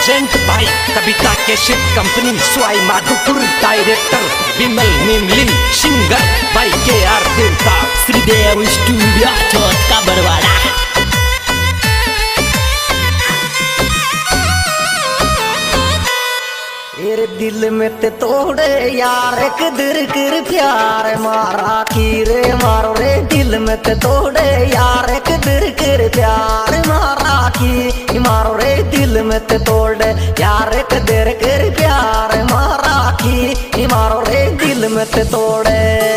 Present by Kavita cassette company Sawai Madhopur. Director Vimal निमलिन। Singer by KR Devta. Shridev studio चौथ का बरवाड़ा। तेरे दिल में ते तोड़े यार एक दिल कर प्यार मारा की रे मारो रे दिल में ते तोड़े यार एक दिल कर प्यार मारा की मारो रे दिल में ते तोड़े यार एक दिल कर प्यार मारा की मारो रे दिल में ते तोड़े।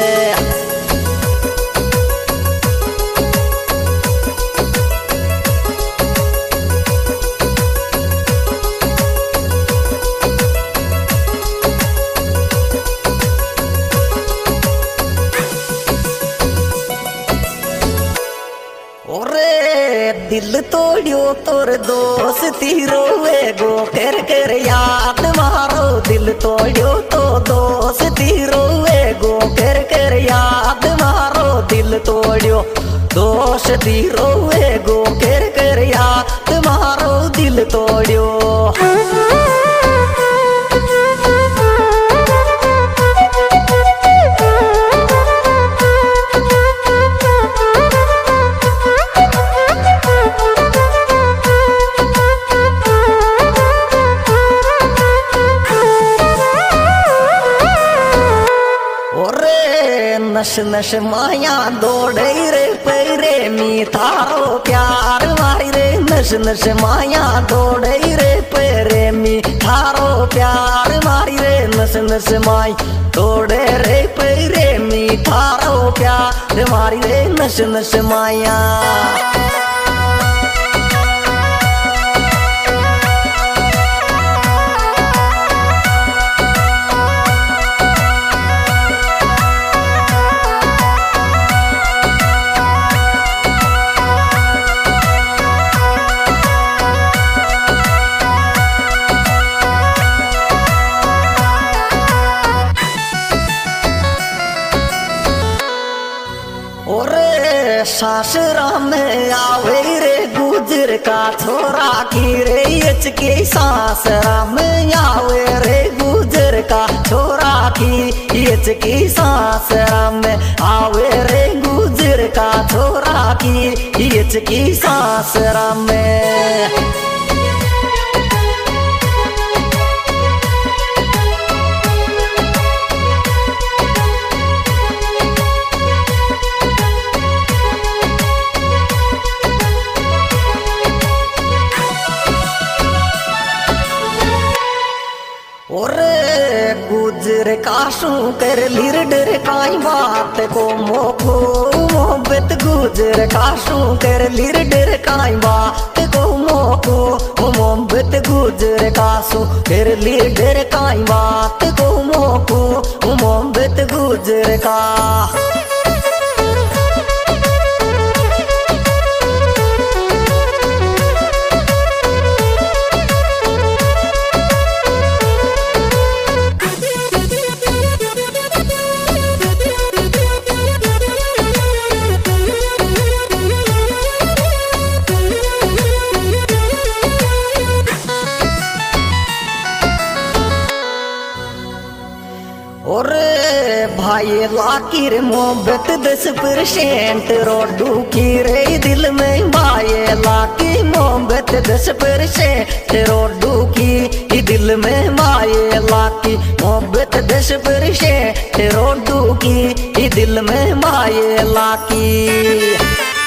दिल तोड़ियो तोर दोस्ती रोवे गो कर याद मारो दिल तोड़ियो तो दोस्ती रोवे गो कर याद मारो दिल तोड़ियो दोस्ती रोवे गो कर याद मारो दिल तोड़ियो। नश नश माया दौड़े रे पैरे मी थारो प्यार मारी रे नश नश माया दौड़े रे पैरे मी थारो प्यार मारी रे नश नश माई दौड़े रे पैरे मी थारो प्यार मारी रे नश नश माया। सासरा में आवे रे गुजर का छोरा की रे के सासरा में आवे रे गुजर का छोरा की सासरा में आवे रे गुजर का छोरा की सासरा में। गुजर काशू कर लिरडर काई बात को मोको मोहब्बत गुजर काशू कर लिरडर काई बात को मोको मोहब्बत गुजर काशू कर लिरडर काई बात को मोको मोहब्बत गुजर का। और भाई लाकिर मोहब्बत 10% रोडू की रे दिल में भाई लाकी मोहब्बत 10% रोडू की दिल में भाई लाकी मोहब्बत 10% रोडू की दिल में भाई लाकी।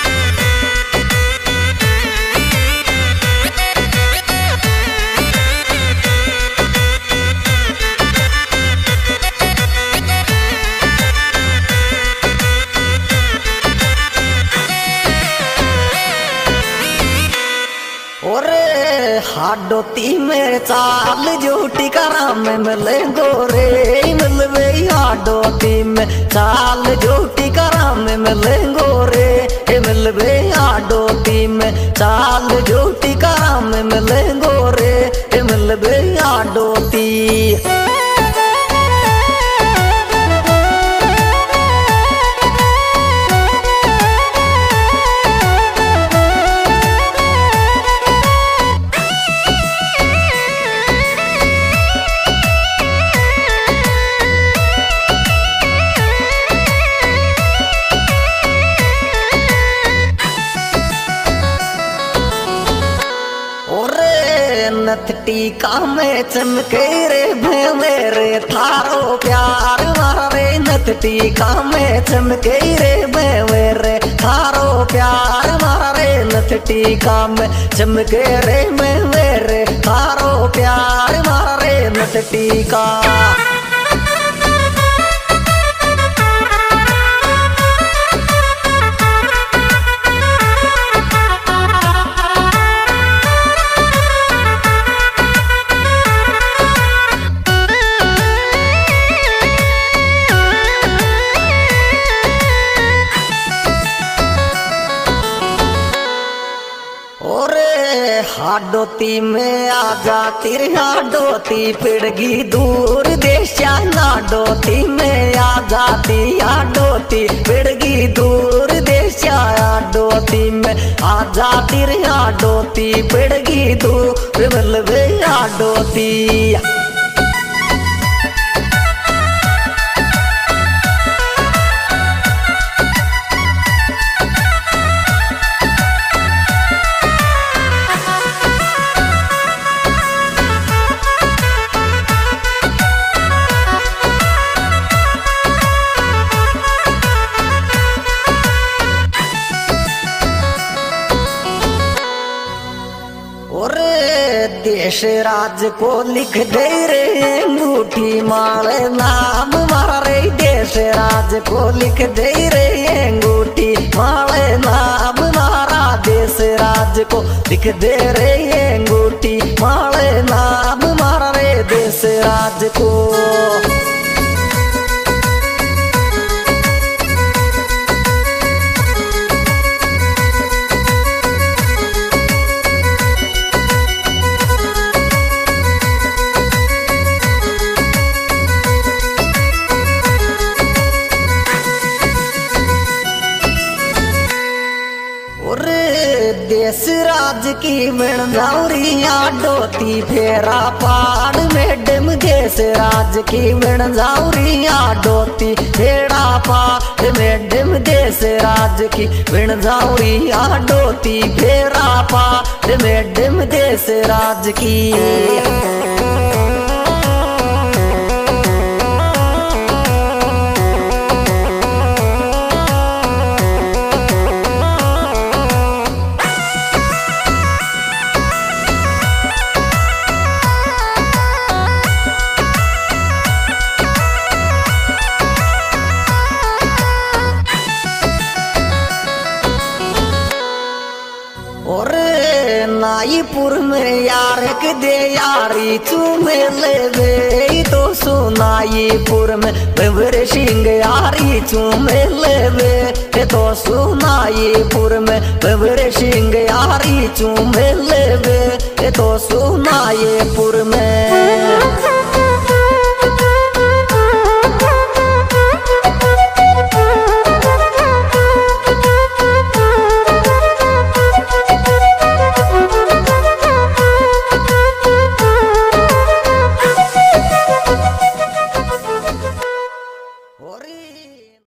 हाडोती में चाल जोटी करा में मिले गोरे मिलवे हाडोती में चाल जोटी करा में मिले गोरे मिलवे हाडोती में चाल जोटी करा में मिले गोरे मिलवे हाडोती। नथ टीका में चमके रे मेरे थारो प्यार मारे नथ टीका में चमके रे मेरे थारो प्यार मारे नथ टीका में चमके रे मेरे थारो प्यार मारे नथ टीका। हाडोती में आ जाती हाडोती पिड़गी दूर देशा नाडोती में आ जाती हाडोती पिड़गी दूर देशा हाडोती में आ जाती हाडोती पिड़गी दूर बलवे हाडोती। देश राज को लिख दे रे अंगूठी माले नाम मारे देश राज को लिख दे रे अंगूठी माले नाम मारा देश राज को लिख दे रे अंगूठी माले नाम मारा रे देश राज को। देश राज की मिणजाउरिया डोती फेरा पाड़ मैडम देश राज की मिणजाउरिया डोती फेरा पाड़ मैडम देश राज की मिणजाउरिया डोती फेरा पाड़ मैडम देश राज की। नाईपुर में यार के दे यारी चूमे ले वे तो सुनाईपुर में बेवरे सिंह यारी चूमे ले वे तो सुनाईपुर में बेवरे सिंह यारी चूमे ले वे तो सुनाईपुर में।